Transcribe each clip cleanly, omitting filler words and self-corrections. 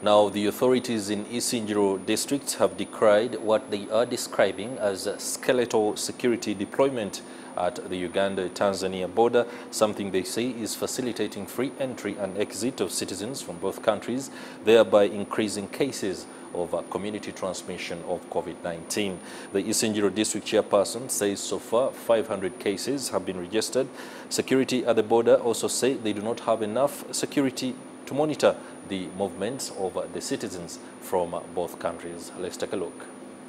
Now, the authorities in Isingiro district have decried what they are describing as a skeletal security deployment at the Uganda-Tanzania border, something they say is facilitating free entry and exit of citizens from both countries, thereby increasing cases of community transmission of COVID-19. The Isingiro district chairperson says so far 500 cases have been registered. Security at the border also say they do not have enough security to monitor the movements of the citizens from both countries. Let's take a look.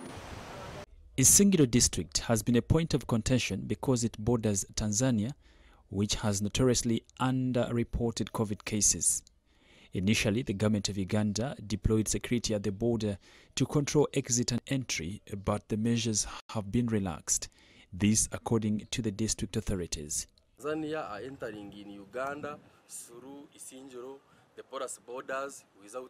Isingiro district has been a point of contention because it borders Tanzania, which has notoriously underreported COVID cases. Initially, the government of Uganda deployed security at the border to control exit and entry, but the measures have been relaxed. This according to the district authorities. Tanzania are entering in Uganda through Isingiro, the porous borders, without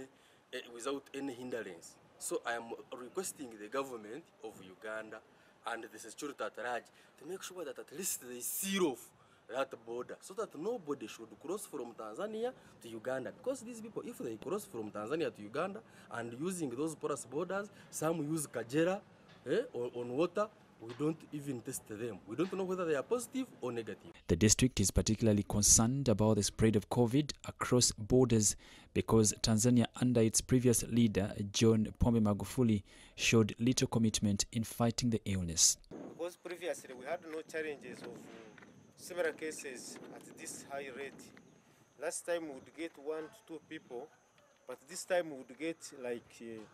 any hindrance. So I am requesting the government of Uganda and the security at large to make sure that at least they seal off that border so that nobody should cross from Tanzania to Uganda. Because these people, if they cross from Tanzania to Uganda and using those porous borders, some use Kajera on water, we don't even test them. We don't know whether they are positive or negative. The district is particularly concerned about the spread of COVID across borders because Tanzania, under its previous leader, John Pombe Magufuli, showed little commitment in fighting the illness. Because previously we had no challenges of similar cases at this high rate. Last time we would get 1 to 2 people, but this time we would get like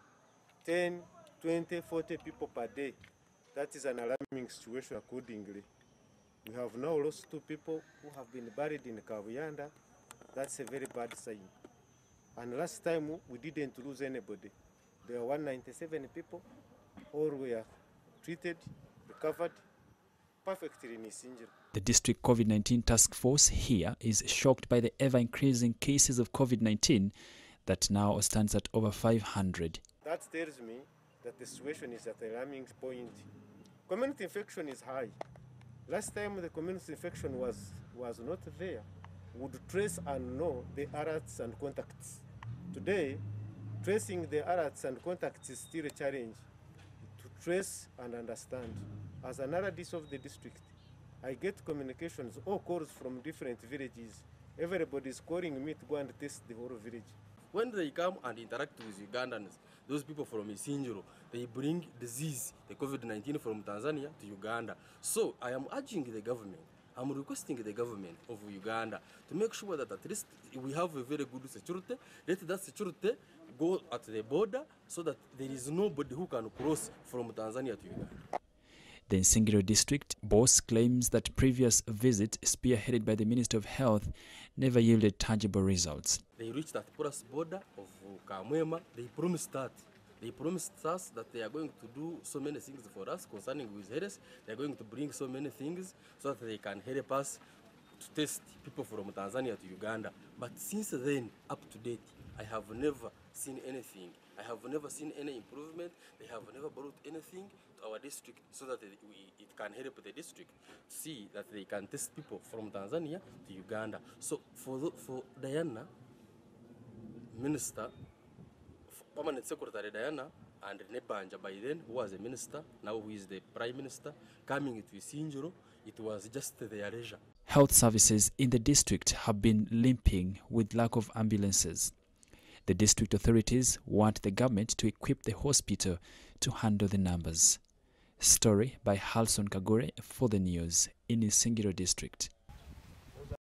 10, 20, 40 people per day. That is an alarming situation accordingly. We have now lost 2 people who have been buried in Kavuyanda. That's a very bad sign. And last time we didn't lose anybody. There were 197 people. All were treated, recovered perfectly in Isingiro. The district COVID-19 task force here is shocked by the ever-increasing cases of COVID-19 that now stands at over 500. That tells me that the situation is at an alarming point. Community infection is high. Last time the community infection was not there. We would trace and know the alerts and contacts. Today, tracing the alerts and contacts is still a challenge to trace and understand. As an RDC of the district, I get communications or calls from different villages. Everybody is calling me to go and test the whole village. When they come and interact with Ugandans, those people from Isingiro, they bring disease, the COVID-19 from Tanzania to Uganda. So I am urging the government, I'm requesting the government of Uganda to make sure that at least we have a very good security. Let that security go at the border so that there is nobody who can cross from Tanzania to Uganda. The Isingiro district boss claims that previous visit spearheaded by the Minister of Health never yielded tangible results. They reached that porous border of Kamwema. They promised us that they are going to do so many things for us concerning with health. They are going to bring so many things so that they can help us to test people from Tanzania to Uganda. But since then, up to date, I have never seen anything. I have never seen any improvement. They have never brought anything to our district so that it can help the district see that they can test people from Tanzania to Uganda. So for Diana, Minister, Permanent Secretary Diana, and Nebanja by then, who was a minister, now who is the Prime Minister, coming to Isingiro, it was just their leisure. Health services in the district have been limping with lack of ambulances. The district authorities want the government to equip the hospital to handle the numbers. Story by Halson Kagore for the news in Isingiro district.